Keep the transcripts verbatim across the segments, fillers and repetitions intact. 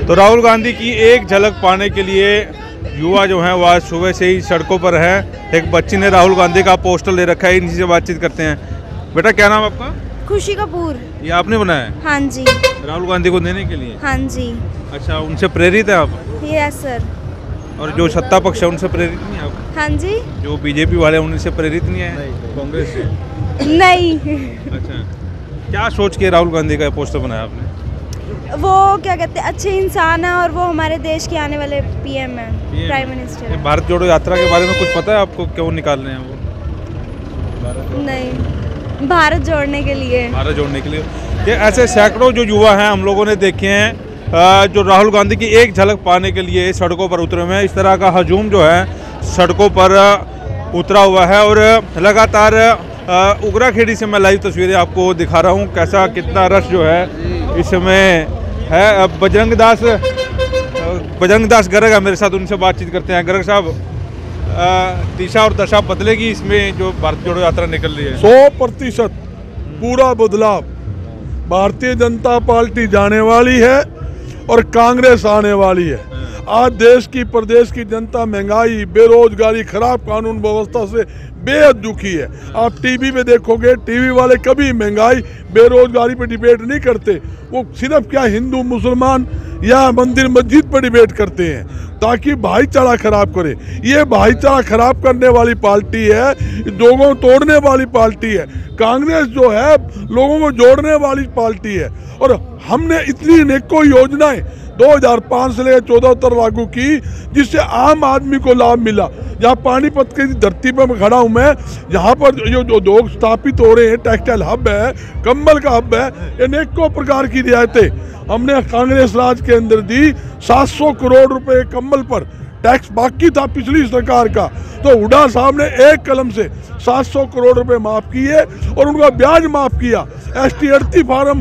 तो राहुल गांधी की एक झलक पाने के लिए युवा जो हैं वह सुबह से ही सड़कों पर हैं। एक बच्ची ने राहुल गांधी का पोस्टर ले रखा है, इन्हीं से बातचीत करते हैं। बेटा क्या नाम आपका? खुशी कपूर। ये आपने बनाया है? हाँ जी। राहुल गांधी को देने के लिए? हाँ जी। अच्छा, उनसे प्रेरित है आप? Yes sir. और जो सत्ता पक्ष है उनसे प्रेरित नहीं है आप? हाँ जी। जो बीजेपी वाले उनसे प्रेरित नहीं है? कांग्रेस से? नहीं। अच्छा, क्या सोच के राहुल गांधी का पोस्टर बनाया आपने? वो क्या कहते हैं, अच्छे इंसान है और वो हमारे देश के आने वाले पीएम है, प्राइम मिनिस्टर। भारत जोड़ो यात्रा के बारे में कुछ पता है आपको, क्यों निकाल रहे हैं वो? नहीं, भारत जोड़ने के लिए। भारत जोड़ने के लिए। ये ऐसे सैकड़ों जो युवा हैं हम लोगों ने देखे हैं जो राहुल गांधी की एक झलक पाने के लिए सड़कों पर उतरे हुए हैं। इस तरह का हजूम जो है सड़कों पर उतरा हुआ है और लगातार उगराखेड़ी से मैं लाइव तस्वीरें आपको दिखा रहा हूँ कैसा कितना रश जो है इस समय है। अब बजरंग दास बजरंग दास गर्ग है मेरे साथ, उनसे बातचीत करते हैं। गर्ग साहब, दिशा और दशा बदलेगी इसमें जो भारत जोड़ो यात्रा निकल रही है? सौ प्रतिशत पूरा बदलाव। भारतीय जनता पार्टी जाने वाली है और कांग्रेस आने वाली है। आज देश की प्रदेश की जनता महंगाई, बेरोजगारी, खराब कानून व्यवस्था से बेहद दुखी है। आप टीवी पे देखोगे, टीवी वाले कभी महंगाई बेरोजगारी पे डिबेट नहीं करते। वो सिर्फ क्या हिंदू मुसलमान या मंदिर मस्जिद पर डिबेट करते हैं ताकि भाईचारा खराब करे। ये भाईचारा खराब करने वाली पार्टी है, लोगों को तोड़ने वाली पार्टी है। कांग्रेस जो है लोगों को जोड़ने वाली पार्टी है। और हमने इतनी अनेकों योजनाएं दो हज़ार पाँच से लेकर चौदह तक लागू की जिससे आम आदमी को लाभ मिला। यहाँ पानीपत की धरती पर मैं खड़ा हूँ, मैं यहाँ पर जो जो उद्योग स्थापित हो रहे हैं, टेक्सटाइल हब है, कंबल का हब है, अनेकों प्रकार की रियायतें हमने कांग्रेस राज के अंदर दी। सात सौ करोड़ रुपए कंबल पर टैक्स बाकी था पिछली सरकार का, तो हुड्डा साहब ने एक कलम से सात सौ करोड़ रुपए माफ किए और उनका ब्याज माफ किया। एस टी अड़ती फार्म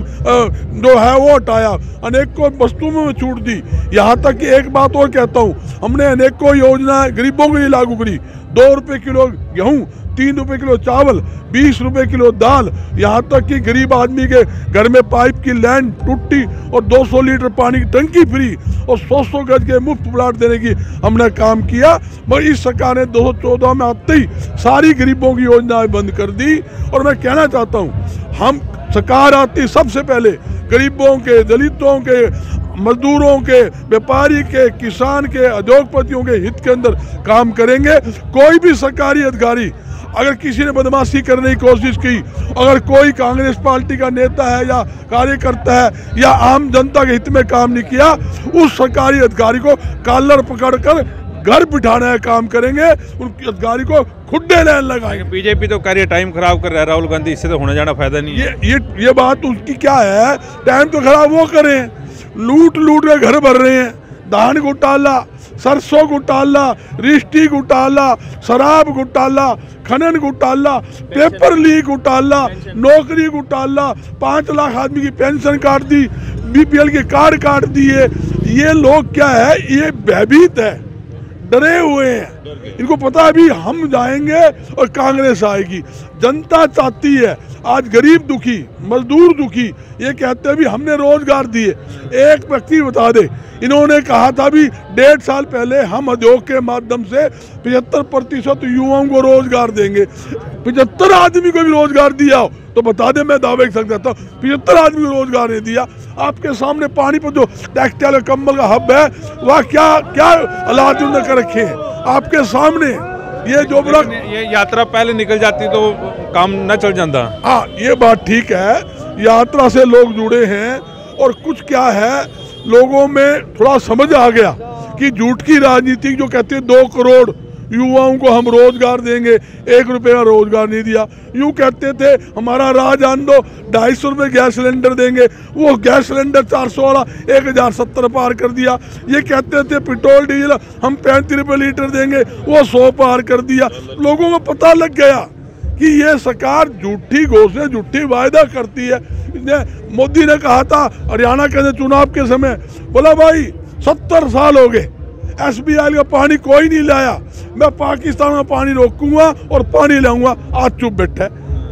जो है वो हटाया, अनेकों वस्तुओं में छूट दी। यहाँ तक कि एक बात और कहता हूँ, हमने अनेकों योजनाएं गरीबों के लिए लागू करी। दो रुपए किलो गेहूँ, तीन रुपए किलो चावल, बीस रुपए किलो दाल, यहाँ तक कि गरीब आदमी के घर में पाइप की लाइन टूटी और दो सौ लीटर पानी की टंकी फ्री और सौ सौ गज के मुफ्त प्लाट देने की हमने काम किया। मगर इस सरकार ने दो हज़ार चौदह में आते ही सारी गरीबों की योजनाएं बंद कर दी। और मैं कहना चाहता हूँ, हम सरकार आती सबसे पहले गरीबों के, दलितों के, मजदूरों के, व्यापारी के, किसान के, उद्योगपतियों के हित के अंदर काम करेंगे। कोई भी सरकारी अधिकारी अगर किसी ने बदमाशी करने की कोशिश की, अगर कोई कांग्रेस पार्टी का नेता है या कार्यकर्ता है या आम जनता के हित में काम नहीं किया, उस सरकारी अधिकारी को कॉलर पकड़कर घर बिठाने का काम करेंगे, उन अधिकारी को खुड्डे लेने लगाएंगे। बीजेपी तो कार्य टाइम खराब कर रहा है राहुल गांधी, इससे तो होने जाना फायदा नहीं है। ये ये ये बात उसकी क्या है, टाइम तो खराब वो करें, लूट लूट के घर भर रहे हैं। धान घोटाला, सरसों घोटाला, रिश्ती घोटाला, शराब घोटाला, खनन घोटाला, पेपर लीक घोटाला, नौकरी घोटाला, पाँच लाख आदमी की पेंशन काट दी, बीपीएल के कार्ड काट दिए। ये लोग क्या है, ये भयभीत है, डरे हुए हैं। इनको पता है अभी हम जाएंगे और कांग्रेस आएगी। जनता चाहती है, आज गरीब दुखी, मजदूर दुखी, ये कहते हैं भी हमने रोजगार दिए। एक व्यक्ति बता दे, इन्होंने कहा था भी डेढ़ साल पहले हम उद्योग के माध्यम से पचहत्तर प्रतिशत युवाओं को रोजगार देंगे। पचहत्तर आदमी को भी रोजगार दिया हो तो बता दे, मैं दावे कर सकता हूँ पचहत्तर आदमी को रोजगार नहीं दिया। आपके सामने पानी पर जो टेक्सटाइल कंबल का हब है वह क्या क्या हालात उन्होंने कर रखे हैं आपके सामने। ये जो बड़ा ये यात्रा पहले निकल जाती तो काम न चल जाता। हाँ, ये बात ठीक है, यात्रा से लोग जुड़े हैं और कुछ क्या है, लोगों में थोड़ा समझ आ गया कि झूठ की राजनीति जो कहते हैं दो करोड़ युवाओं को हम रोजगार देंगे, एक रुपए का रोजगार नहीं दिया। यूँ कहते थे हमारा राज आन दो, ढाई सौ रुपये गैस सिलेंडर देंगे, वो गैस सिलेंडर चार सौ वाला एक हज़ार सत्तर पार कर दिया। ये कहते थे पेट्रोल डीजल हम पैंतीस रुपये लीटर देंगे, वो सौ पार कर दिया। लोगों को पता लग गया कि ये सरकार झूठी घोषणा, झूठी वायदा करती है। मोदी ने कहा था हरियाणा के चुनाव के समय, बोला भाई सत्तर साल हो गए एस बी आई का पानी कोई नहीं लाया, मैं पाकिस्तान में पानी रोकूंगा और पानी लाऊंगा। आज चुप बैठा है।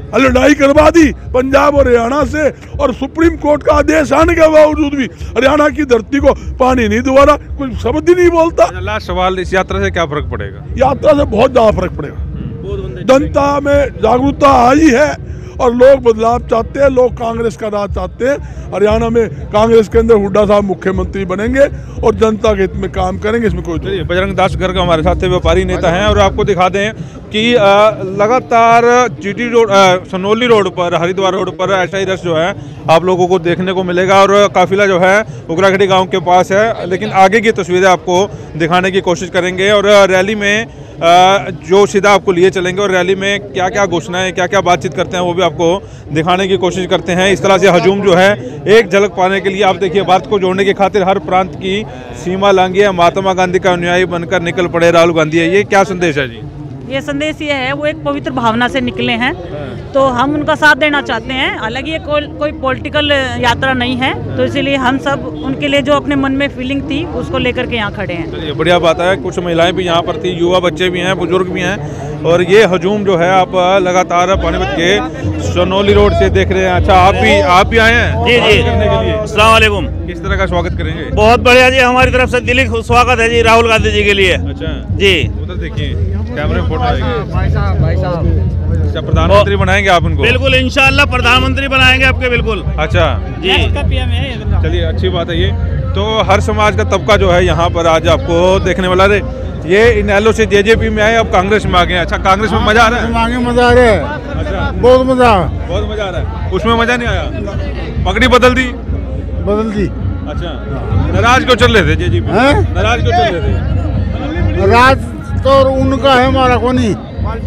लड़ाई करवा दी पंजाब और हरियाणा से, और सुप्रीम कोर्ट का आदेश आने के बावजूद भी हरियाणा की धरती को पानी नहीं दोबारा, कोई शब्द ही नहीं बोलता। लास्ट सवाल, इस यात्रा से क्या फर्क पड़ेगा? यात्रा से बहुत ज्यादा फर्क पड़ेगा। जनता में जागरूकता आई है और लोग बदलाव चाहते हैं, लोग कांग्रेस का राज चाहते हैं। हरियाणा में कांग्रेस के अंदर हुड्डा साहब मुख्यमंत्री बनेंगे और जनता के हित में काम करेंगे, इसमें कोई नहीं। बजरंग दास गर्ग हमारे साथ थे, व्यापारी नेता हैं, और आपको दिखा दें कि लगातार जीटी रोड, सनोली रोड पर, हरिद्वार रोड पर ऐसा ही रश जो है आप लोगों को देखने को मिलेगा। और काफिला जो है उगराखड़ी गाँव के पास है, लेकिन आगे की तस्वीरें आपको दिखाने की कोशिश करेंगे। और रैली में जो सीधा आपको लिए चलेंगे और रैली में क्या क्या घोषणाएं, क्या क्या बातचीत करते हैं, वो भी आपको दिखाने की कोशिश करते हैं। इस तरह से हजूम जो है एक झलक पाने के लिए आप देखिए, भारत को जोड़ने की खातिर हर प्रांत की सीमा लांघी है, महात्मा गांधी का अनुयायी बनकर निकल पड़े राहुल गांधी है। ये क्या संदेश है जी? ये संदेश ये है, वो एक पवित्र भावना से निकले हैं, तो हम उनका साथ देना चाहते हैं। हालांकि ये कोई कोई पॉलिटिकल यात्रा नहीं है, तो इसीलिए हम सब उनके लिए जो अपने मन में फीलिंग थी उसको लेकर के यहाँ खड़े हैं। चलिए, बढ़िया बात है। कुछ महिलाएं भी यहाँ पर थी, युवा बच्चे भी हैं, बुजुर्ग भी हैं, और ये हजूम जो है आप लगातार पानीपत के सनोली रोड से देख रहे हैं। अच्छा, आप भी आप भी आए हैं? जी जी, करने के लिए। अस्सलाम वालेकुम। किस तरह का स्वागत करेंगे? बहुत बढ़िया जी, हमारी तरफ से दिली स्वागत है जी राहुल गांधी जी के लिए। अच्छा जी, उधर देखिए, कैमरे में फोटो आएगी। भाई साहब, भाई साहब, अच्छा, प्रधानमंत्री बनाएंगे आप उनको? बिल्कुल, इंशाल्लाह प्रधानमंत्री बनाएंगे आपके, बिल्कुल। अच्छा जी, चलिए, अच्छी बात है ये। तो हर समाज का तबका जो है यहाँ पर आज आपको देखने वाला है। ये इनेलो से जेजेपी में आए, अब कांग्रेस में आ गए। अच्छा, कांग्रेस में मजा आ रहा है? आगे मजा आ रहा है। अच्छा, बहुत मजा बहुत मजा आ रहा है। उसमें मजा नहीं आया? पगड़ी बदल दी? बदल दी। अच्छा, नाराज क्यों चल रहे थे जेजेपी? नाराज क्यों चल रहे थे? राज तो उनका है, हमारा को नहीं।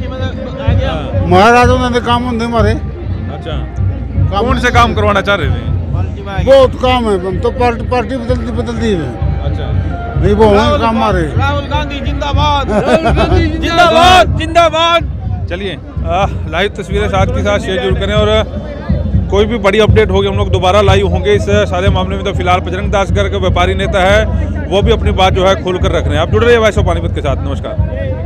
महाराजों ने काम होंगे हमारे। अच्छा, कौन से काम करवाना चाह रहे थे? बहुत काम है, हम तो पार्टी पार्टी बदलती बदलती है। अच्छा, नहीं वो काम हमारे। राहुल गांधी जिंदाबाद, राहुल गांधी जिंदाबाद, जिंदाबाद। चलिए, लाइव तस्वीरें साथ के साथ शेयर जरूर करें, और कोई भी बड़ी अपडेट होगी हम लोग दोबारा लाइव होंगे इस सारे मामले में। तो फिलहाल बजरंग दास गर्ग व्यापारी नेता है, वो भी अपनी बात जो है खोल कर रख रहे हैं। आप जुड़ रहे हैं वैसे पानीपत के साथ। नमस्कार।